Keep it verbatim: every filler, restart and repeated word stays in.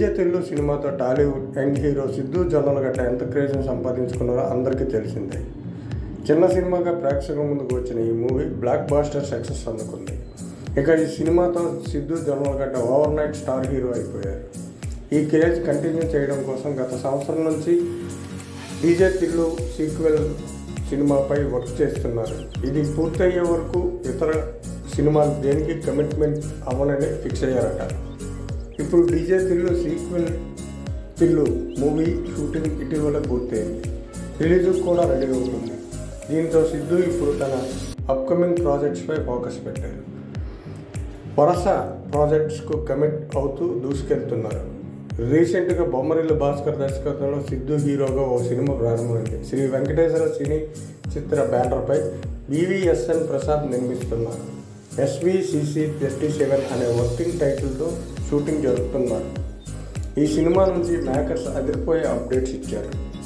DJ Tillu సినిమాతో Tollywood young hero Siddhu Jonnalagadda ఎంత క్రేజ్ని సంపాదించుకున్నారో అందరికీ తెలిసిందే. చిన్న సినిమాగా ప్రేక్షకుల ముందుకు వచ్చిన ఈ మూవీ బ్లాక్ బాస్టర్ సక్సెస్ అందుకుంది. ఇక ఈ సినిమాతో Siddhu Jonnalagadda overnight star hero అయిపోయారు. ఈ క్రేజ్ కంటిన్యూ చేయడం కోసం గత సంవత్సరం నుంచి డీజే తిల్లు సీక్వెల్ సినిమాపై వర్క్ చేస్తున్నారు. ఇది పూర్తయ్యే వరకు ఇతర సినిమాలు దేనికి కమిట్మెంట్ అవ్వనని ఫిక్స్ అయ్యారట. ఇప్పుడు DJ Tillu sequel Tillu movie shooting ఇటీవల పూర్తయింది. రిలీజ్కు కూడా రెడీ అవుతుంది. దీంతో సిద్ధు ఇప్పుడు తన అప్కమింగ్ ప్రాజెక్ట్స్పై ఫోకస్ పెట్టారు. వరుస ప్రాజెక్ట్స్కు కమిట్ అవుతూ దూసుకెళ్తున్నారు. రీసెంట్గా బొమ్మరిల్లు భాస్కర్ దర్శకత్వంలో సిద్ధు హీరోగా ఓ సినిమా ప్రారంభమైంది. శ్రీ వెంకటేశ్వర సినీ చిత్ర బ్యానర్పై వివిఎస్ఎన్ ప్రసాద్ నిర్మిస్తున్నారు. ఎస్విసిసి థర్టీ సెవెన్ అనే వర్కింగ్ టైటిల్తో షూటింగ్ జరుపుతున్నారు. ఈ సినిమా నుంచి మేకర్స్ అదిరిపోయే అప్డేట్స్ ఇచ్చారు.